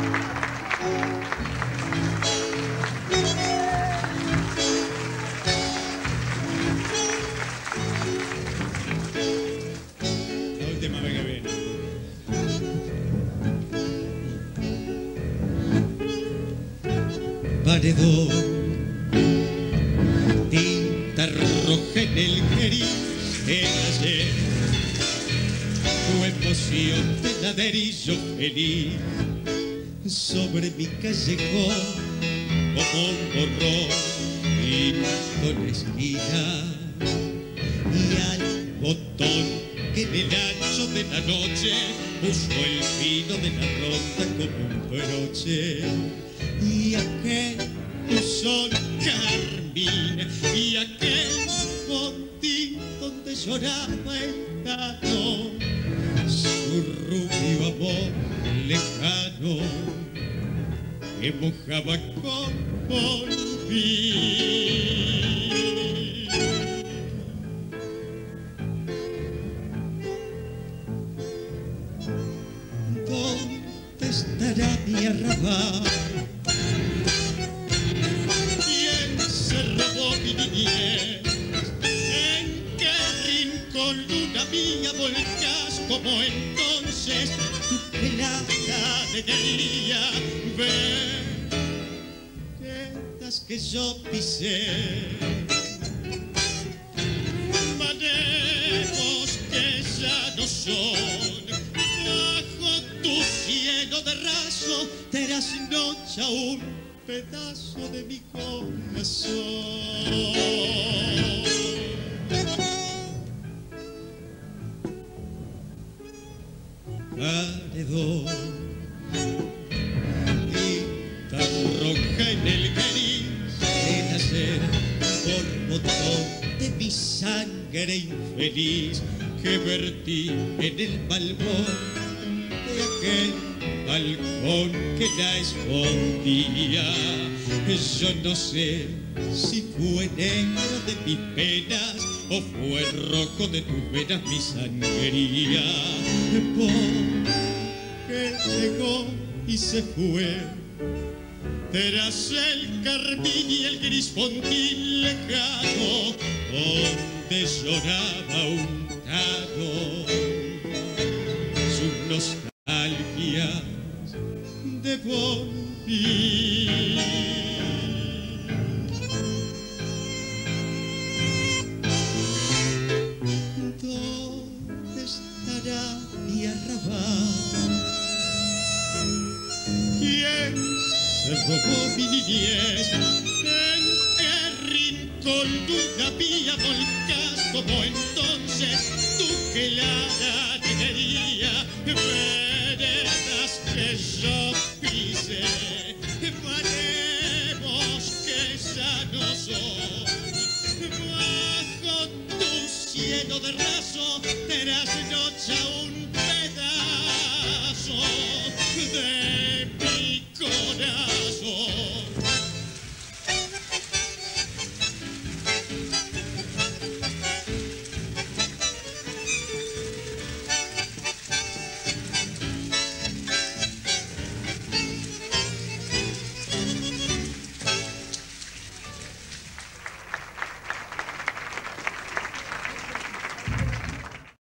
Paredón, tinta roja en el gris, el ayer, tu emoción de ladrillo feliz, sobre mi callejón, como un borrón, pinto la esquina, y al botón que en el ancho de la noche puso el filo de la ronda como un broche. Y aquel buzón carmín, y aquel botín donde lloraba el tano, su rubio amor lejano que mojaba con polvín. ¿Dónde estará mi arrabal? ¿En qué rincón, luna mía, volcás como entonces tu pelada alegría? Veredas que yo pisé, manejos que ya no son, bajo tu cielo de raso trasnocha un pedazo de mi corazón. Paredón, tinta roja en el gris de nacer, por botón de mi sangre infeliz que vertí en el balcón de aquel balcón que la escondía. Yo no sé si fue negro de mis penas o fue rojo de tus venas mi sangría, porque llegó y se fue tras el carmín y el gris pontín lejano donde lloraba un tano sus nostalgias de volver. ¿Dónde estará mi arrabal? ¿Quién se robó mi niñez? ¿En qué rincón luna mía volcás como entonces tu helada alegría?